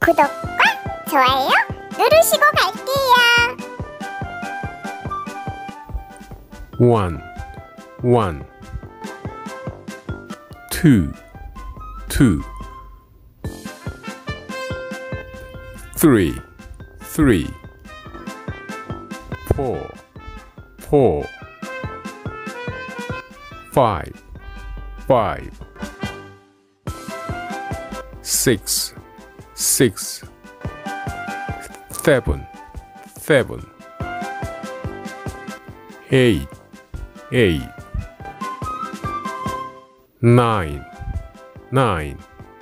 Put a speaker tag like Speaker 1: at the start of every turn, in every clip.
Speaker 1: 구독과 좋아요 누르시고 갈게요.
Speaker 2: 1, 1, 2, 2, 3, 3, 4, 4, 5, 5, 6, 6, 7, 7, 8, 8, 9, 9,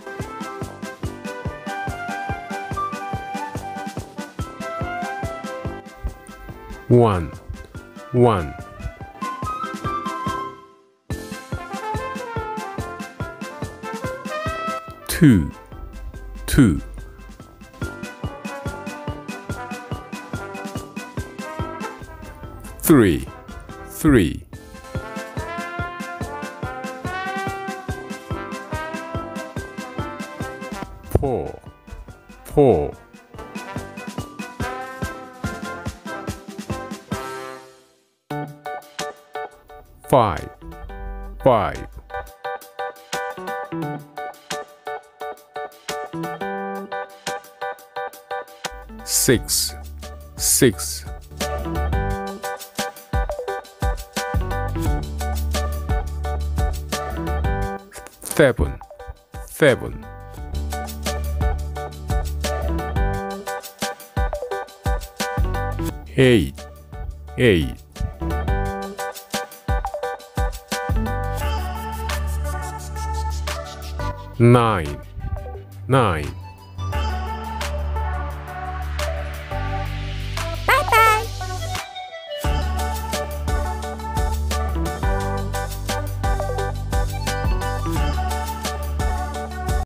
Speaker 2: 1, 1, 2, 2, 3, 3, 4, 4, 5, 5, 6, 6, 7, 7, 8, 8, 9, 9,